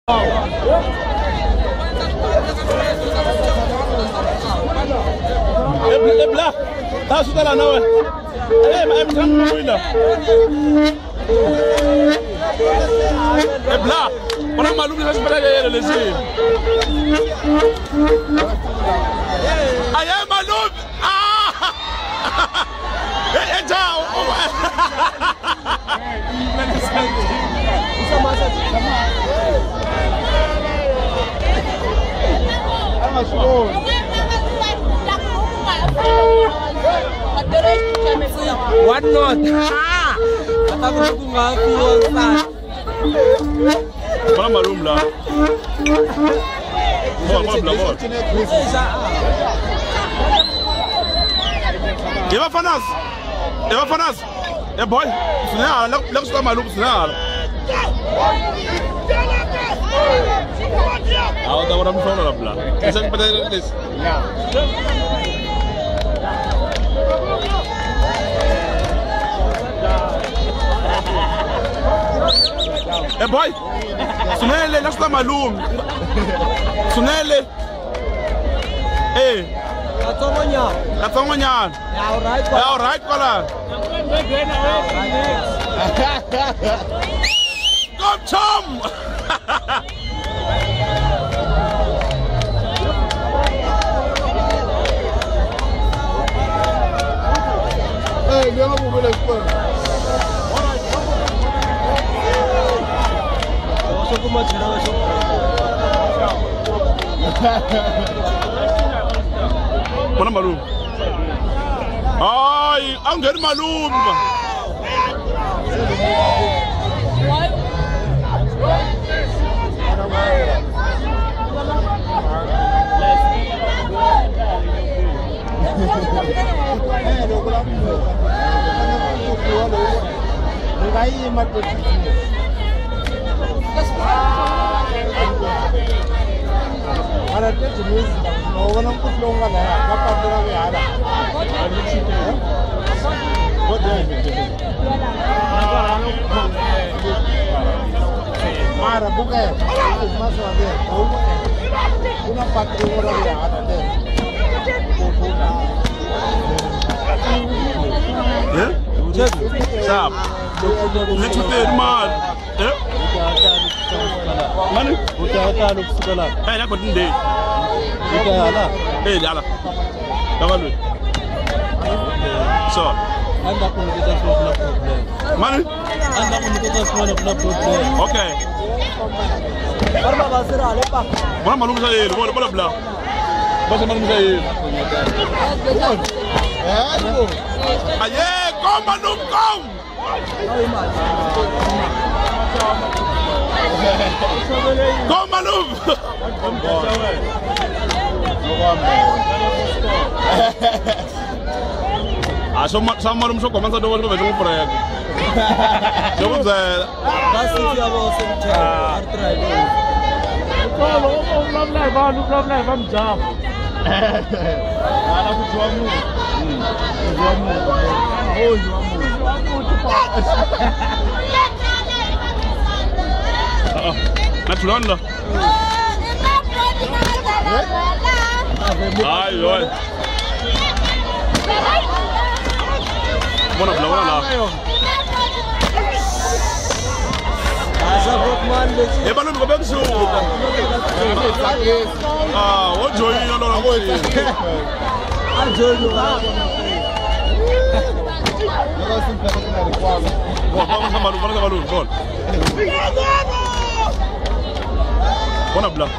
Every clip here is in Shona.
Ebla, tá sudah nawe. Em kan muila. Ebla, orang malu bisa sebenarnya ya lesi. Ayah malu. Jauh. Bisa masuk sama. Masuk. What not? Kata aku ngaku Ustaz. Mana marum lah. Mana belum. Eva Fanas. Eva Fanas. Boy, senang. Lek sudah malu senang. Aku tahu orang sana lah belah. Bisa pada ini. Boy, sunele, lek sudah malu. Sunele. Katongonya. Ya alright pala. Kom Tom. Dia mau boleh pun. Aku mau cerita macam. Mana malu? Ay, angger malum. Ada jenis orang pun longan ya, apa orang yang ada. Mara bukan, masuk ada. Una patri orang yang ada. Ya? Siap. Ini cuti mal. Ya? Mana? Udah ada sekolah. Nak kau tindih. Udah ada. Jalan. Kawan lu. So. Anda pun kita semua problem. Mana? Anda pun kita semua problem. Okay. Karena basir ada pak. Mana malu saya? Boleh belah. Bahasa malu saya. Aye, kom manum kom. Kom manum. Sama marum so koman sa dawal ko betul proyek. Jom saya. Kasih dia bawa senjata artrai. Kalau orang lain bam jam. Ada juamu. Juamu. Oh juamu. Juamu cepat. Natural lah. Ayo. Mana belum lah. Balon kau bangsu. Oh joy orang boy. Joy lu. Vamos a balon, gol. Mana belah.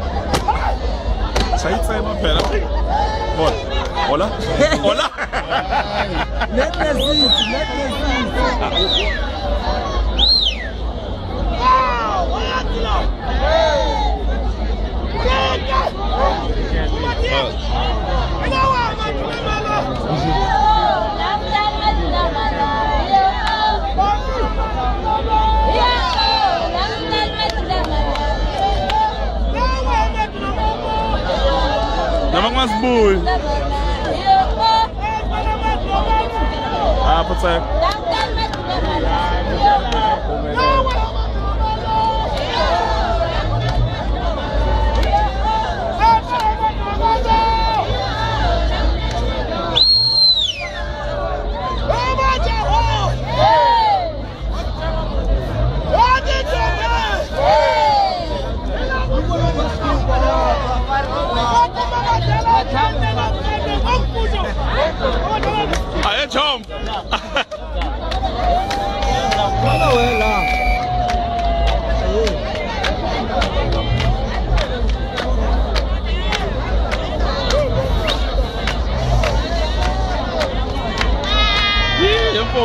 Saya mah pera. Gol. Hola. Hola. Net nasi. Nama Mas Boy. Apa saya?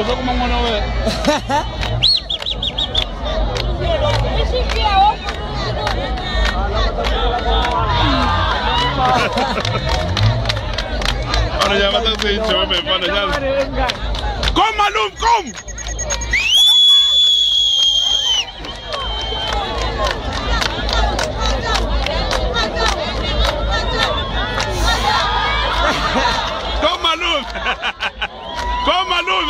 Oh, so come on away. Come, Malum, come! Come, Malum! Come, Malum!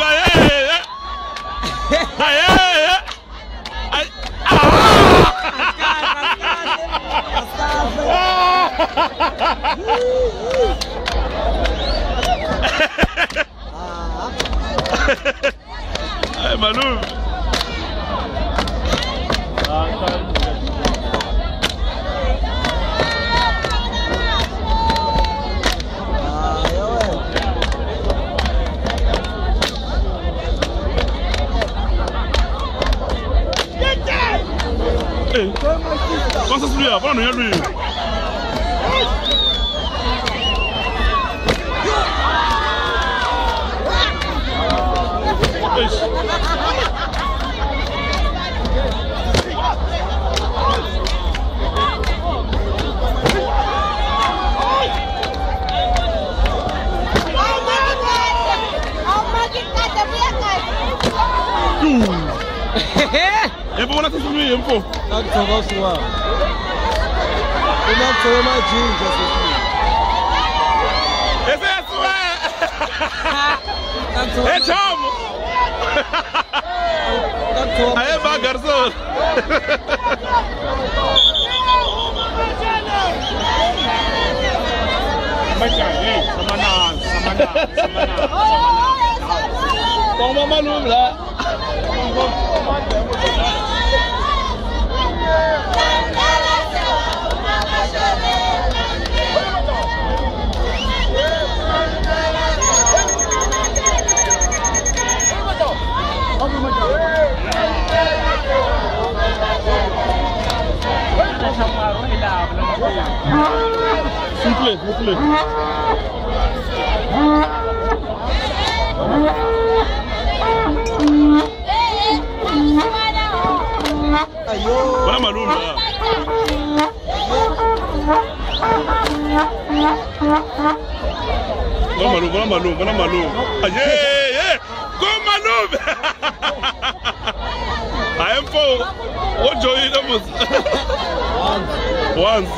Hey, Malum! Pensa se lui, avant, nous y a lui. E poi se lui un po'. Tanto va su qua. E non so mai giunge su qui. E se su Tanto. E ciao. Tanto. Aí vai garçom. Samana. Toma Malum lá. Soufflez. Voilà Malum là. Voilà Malum. Yeah. Go Malum. I am for what joy it was. Once.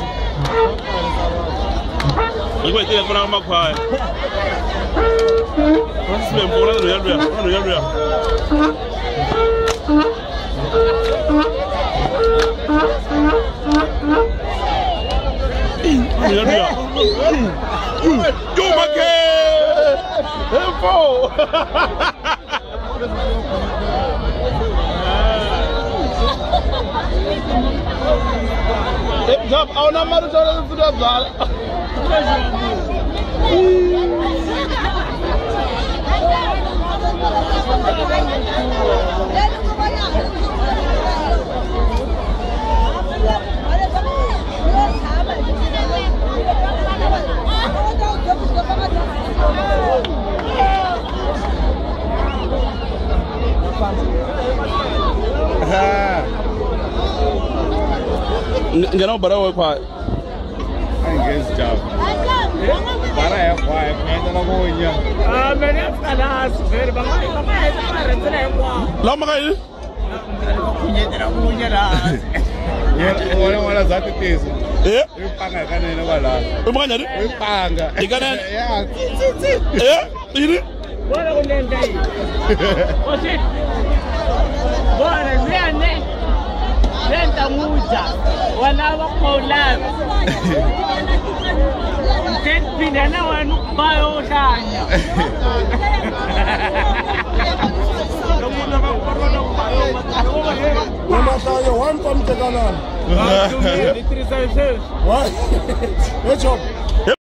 You wait till I'm not quiet. What's the important? You make info. Job, I want to tell you to that. Não, para o pai. Ninguém job. Para é pai, ainda não vou ir. Ah, mas é falar, ver, vai Lá magai. Olha zati teso. Eh? Ipanga kanene wala. Umanya ni? Ipanga. Ikana. Yeah. Ini? Bora unenda hii. Osi. Bora nene. Nenda muja. Wana wakola. Tepina na wanu bayo tanya. Mama tayo one from Tegalan. What? Good job.